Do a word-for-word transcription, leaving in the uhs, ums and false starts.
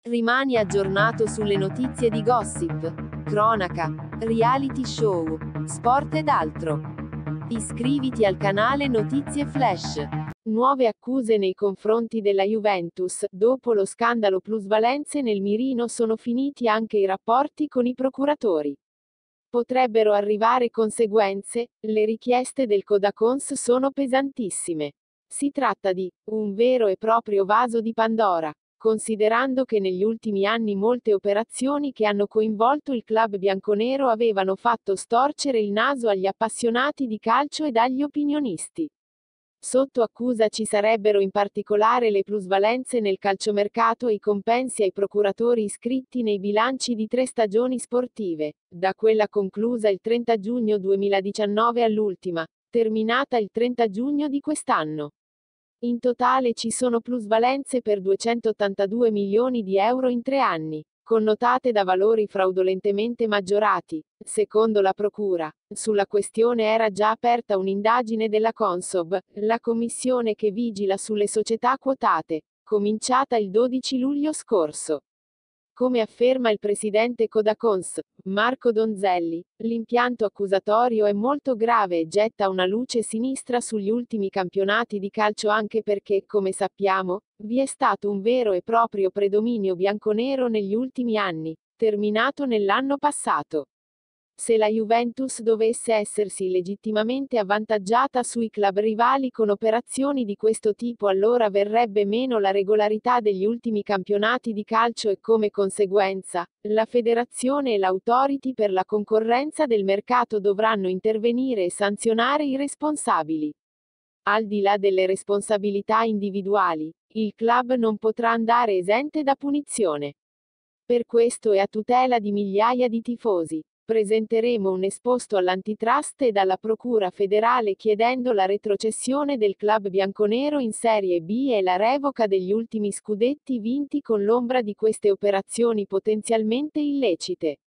Rimani aggiornato sulle notizie di gossip, cronaca, reality show, sport ed altro. Iscriviti al canale Notizie Flash. Nuove accuse nei confronti della Juventus. Dopo lo scandalo plusvalenze nel mirino sono finiti anche i rapporti con i procuratori. Potrebbero arrivare conseguenze, le richieste del Codacons sono pesantissime. Si tratta di un vero e proprio vaso di Pandora, considerando che negli ultimi anni molte operazioni che hanno coinvolto il club bianconero avevano fatto storcere il naso agli appassionati di calcio ed agli opinionisti. Sotto accusa ci sarebbero in particolare le plusvalenze nel calciomercato e i compensi ai procuratori iscritti nei bilanci di tre stagioni sportive, da quella conclusa il trenta giugno duemiladiciannove all'ultima, terminata il trenta giugno di quest'anno. In totale ci sono plusvalenze per duecentottantadue milioni di euro in tre anni, connotate da valori fraudolentemente maggiorati. Secondo la Procura, sulla questione era già aperta un'indagine della Consob, la commissione che vigila sulle società quotate, cominciata il dodici luglio scorso. Come afferma il presidente Codacons, Marco Donzelli, l'impianto accusatorio è molto grave e getta una luce sinistra sugli ultimi campionati di calcio anche perché, come sappiamo, vi è stato un vero e proprio predominio bianconero negli ultimi anni, terminato nell'anno passato. Se la Juventus dovesse essersi legittimamente avvantaggiata sui club rivali con operazioni di questo tipo, allora verrebbe meno la regolarità degli ultimi campionati di calcio e come conseguenza, la federazione e l'Authority per la concorrenza del mercato dovranno intervenire e sanzionare i responsabili. Al di là delle responsabilità individuali, il club non potrà andare esente da punizione. Per questo e a tutela di migliaia di tifosi, presenteremo un esposto all'antitrust e alla Procura federale chiedendo la retrocessione del club bianconero in Serie B e la revoca degli ultimi scudetti vinti con l'ombra di queste operazioni potenzialmente illecite.